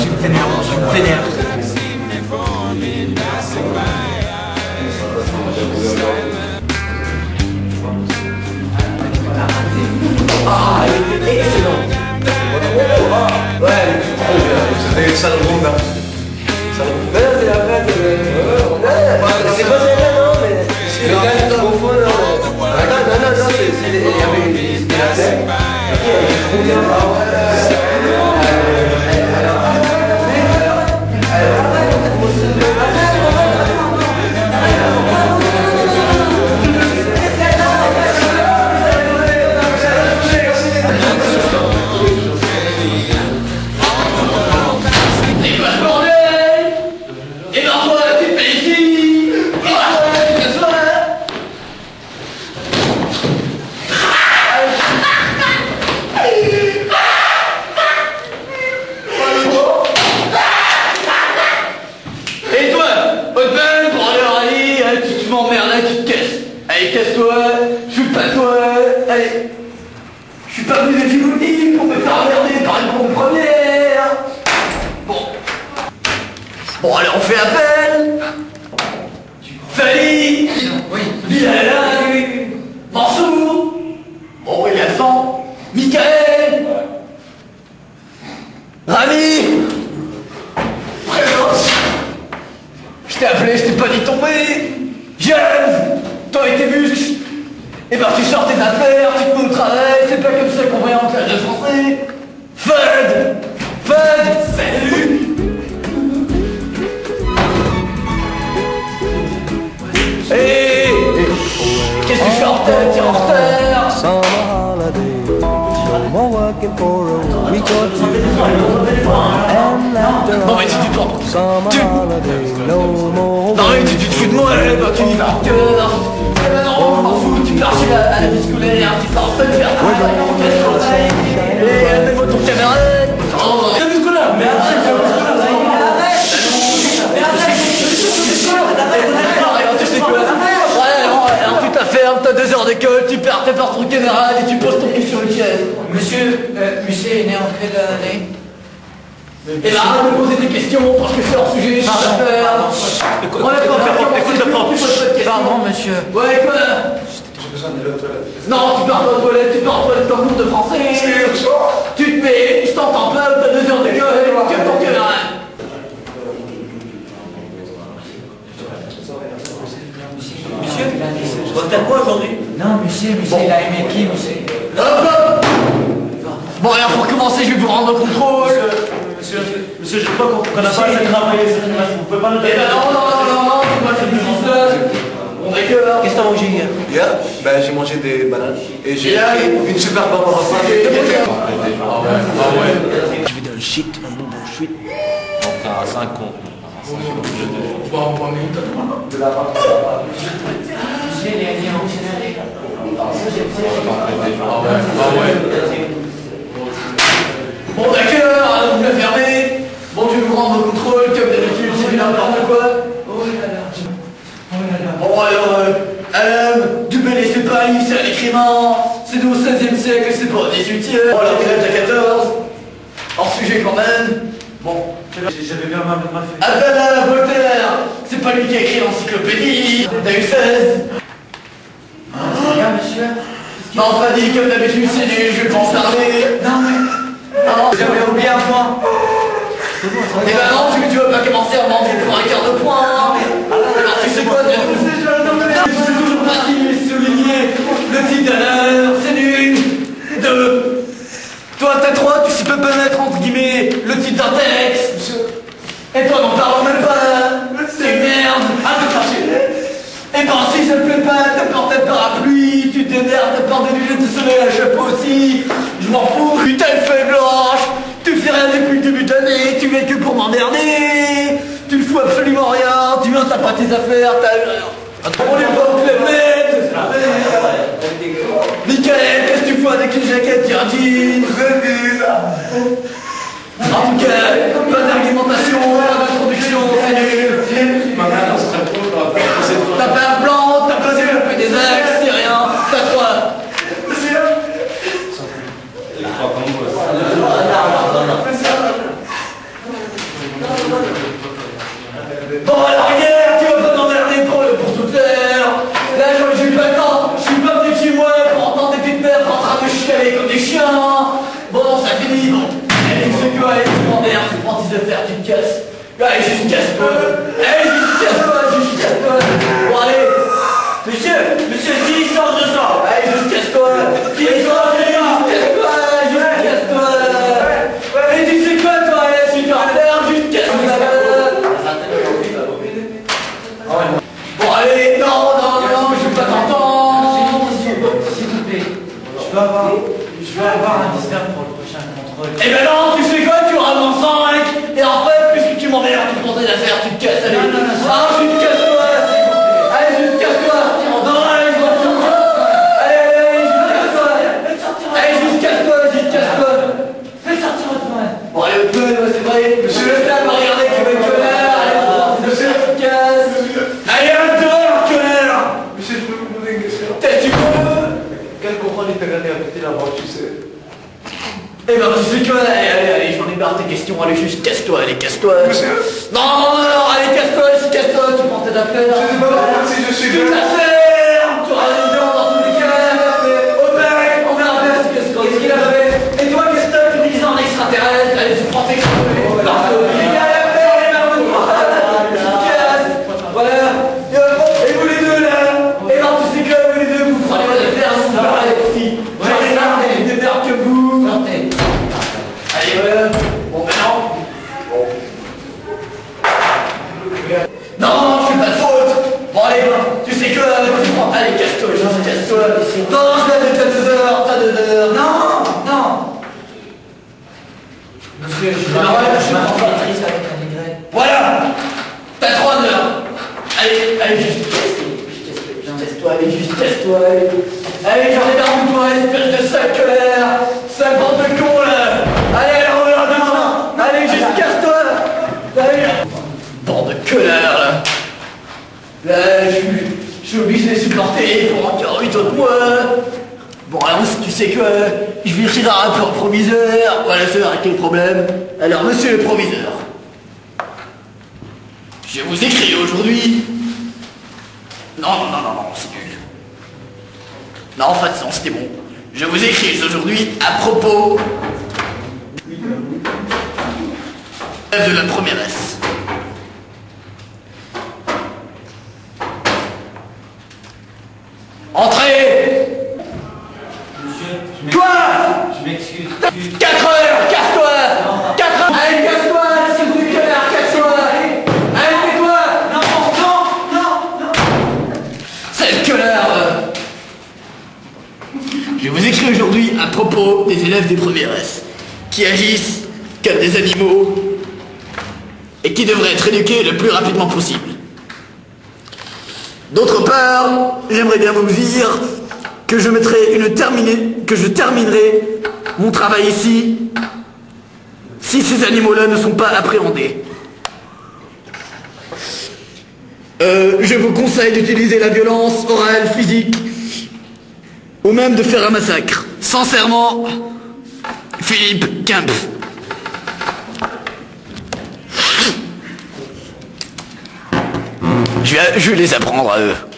Vénère, vénère. Ah, il était excellent. Ouais, c'était une sale ronde. Mais là, c'est la fête. C'est pas celle-là, non, mais c'est le gars qui au fond, non. Non, c'est. Il y avait une. Il y avait trop bien. Allez, casse-toi, je suis pas toi, allez. Je suis pas venu de Djibouti pour me faire emmerder par une bombe première. Bon, allez, on fait appel. Fali, Bilal, Mansour, bon, il y a 100, Michael, Rami, présence. Je t'ai appelé, je t'ai pas dit tomber. Jeune, toi et tes muscles, et ben tu sors tes affaires, tu te mets au travail, c'est pas comme ça qu'on voit en classe de français. Fud, salut. Hé, qu'est-ce que tu fais en retard? T'es en retard. Non mais tu te prends. Non mais tu te fous de moi, bah tu y vas en cœur. Non, on m'en fout, tu pars chez la vie scolaire, tu pars pas te faire travail, et mets-moi ton camarade. La vie scolaire, mais arrête. Tu t'affermes, t'as 2 heures d'école, tu perds par ton camarade et tu poses ton cul sur une chaise. Monsieur est né en quelle année? Et là, arrête de poser des questions parce que c'est hors sujet, je Écoute le prof. Pardon, monsieur. Ouais, quoi? J'ai besoin d'aller aux toilettes. Non, tu pars pas aux toilettes, tu pars aux toilettes en cours de français. Tu te mets, je t'entends pas, t'as 2 heures d'école, tu as ton camarade. Monsieur, Je dois faire quoi aujourd'hui? non, monsieur, il a aimé qui, monsieur? Bon, alors pour commencer, je vais vous rendre au contrôle. Monsieur, je crois qu'on n'a pas assez travaillé cette classe. Vous pouvez pas nous Eh ben non, c'est moi qui décide ça. Bon, d'accord. Qu'est-ce que t'as mangé hier? Hier, ben, j'ai mangé des bananes et j'ai pris une super barbe à repas. Je vais dans le shit, un bon shit. On fera 5 cons. Monsieur, il a été fonctionnaire. Bon, d'accord, vous me fermez. Bon, je vais vous rendre au contrôle, comme d'habitude, c'est du n'importe quoi. Bon, alors, du bel et c'est pas c'est un écrivain. C'est nous au 16e siècle, c'est pas au 18e. Bon, alors, il a 14. Hors sujet quand même. Bon. J'avais bien mal fait. Ah ben là, Voltaire, c'est pas lui qui a écrit l'encyclopédie. T'as eu 16. C'est bien, monsieur. Non, enfin dit, comme d'habitude, c'est nul, je vais pas en parler. Non, mais... J'avais oublié un point. Eh ben non, tu vas pas commencer à mentir pour un quart de point. Alors tu sais quoi, c'est toujours pas si souligné. Le titre d'honneur, c'est nul. 2. Toi, t'as 3, tu sais pas mettre entre guillemets le titre d'un texte. Et toi, n'en parlons même pas. C'est une merde. Arrête de chercher. Et ben si ça te plaît pas, t'apportes un parapluie, tu te démerdes, t'apportes des lunettes de soleil, un chapeau aussi. Je m'en fous. Putain de feuille blanche. Tu fais rien depuis le début de l'année, tu viens que pour m'emmerder. Tu ne fous absolument rien, tu viens, t'as pas tes affaires, t'as... On est pas au Club Med. Michael, qu'est-ce que tu fous avec une jaquette qui jean? En tout cas, pas d'argumentation, pas d'introduction, c'est nul. T'as pas un plan, t'as pas développé des axes, c'est rien, t'as 3. Bon, alors, hier, tu vas pas m'emmerder pour toute l'heure. Là, j'ai eu pas le temps. Je suis pas venu chez moi pour entendre des petites mères en train de chialer comme des chiens. Bon, ça finit, bon. Allez, c'est quoi, allez, tu m'emmerdes, tu prends tes affaires, tu te casses. Allez, juste casse-toi. Allez, juste casse-toi, juste casse-toi. Bon, allez. Monsieur, qui sort de ça? Allez, juste casse-toi. Juste casse-toi, juste casse-toi. Et tu sais quoi, toi, allez, super merde, juste casse-toi. Bon, allez, non, je vais pas t'entendre. S'il vous plaît, je vais avoir un disturb pour le prochain contrôle. Eh ben non, tu sais quoi, tu ramènes 5. Et en fait, puisque tu m'emmerdes, tu prends tes affaires, tu te casses, allez. Non, Ah, juste casse-toi. Allez, juste casse-toi. Non, allez, je vais te sortir. Allez, juste casse-toi. Allez, juste casse-toi, juste casse-toi. Fais sortir votre main. Bon, allez, c'est vrai. Monsieur le stade va regarder que mec connard. Allez, monsieur, tu te casses. Allez, dehors, connard. Monsieur, je peux vous poser une question? Qu'est-ce que tu veux? Quel contrôle il t'a gagné à péter la voix, tu sais? Eh ben, tu sais quoi? Allez, j'en ai marre tes questions. Allez, juste casse-toi, allez, casse-toi. Monsieur? Non, allez, casse-toi, tu prends tes affaires. Je sais pas si je suis Tu de... la fermes. Tu auras des gens dans tous les cas. Oh mec, on verra bien qu'est-ce qu'il a fait. Et toi, qu'est-ce que t'as fait disant extraterrestre? Allez, tu prends tes conneries. Voilà. Et vous les deux là? Et non, tu sais que vous les deux, vous prenez vos affaires, vous vous parlez aussi. J'en ai marre des merdes que vous. Allez, voilà. Bon, maintenant. Non, je fais pas de faute. Bon, allez, tu sais que tu prends. Allez, casse-toi, casse-toi. Non, t'as 2 heures. Non. Monsieur, je Ah ouais, je suis ma en formatrice avec un degré. Voilà. T'as 3 heures. Allez, juste casse-toi, allez, juste casse-toi, allez. Allez, j'en ai marre de toi, espèce de sac colère. Sale bande de con, là. Allez, on verra demain. Allez, juste casse-toi. Allez. Bande de connards, là. Là, je suis obligé de supporter pour encore 8 autres mois. Bon, alors, tu sais quoi, je vais écrire un rapport au proviseur. Voilà, c'est quel problème. Alors, monsieur le proviseur, je vous écris aujourd'hui. Non, c'est nul. Non, en fait, non, c'était bon. Je vous écris aujourd'hui à propos de la première S. Entrez. Monsieur, Quoi? je m'excuse. 4 heures, casse-toi. 4 heures. Allez, casse-toi, si vous êtes connard, casse-toi. Allez, tais-toi. Non. C'est le connard. Je vous écris aujourd'hui à propos des élèves des premières S qui agissent comme des animaux et qui devraient être éduqués le plus rapidement possible. D'autre part, j'aimerais bien vous dire que je terminerai mon travail ici si ces animaux-là ne sont pas appréhendés. Je vous conseille d'utiliser la violence orale, physique, ou même de faire un massacre. Sincèrement, Philippe Kemp. Je vais les apprendre à eux.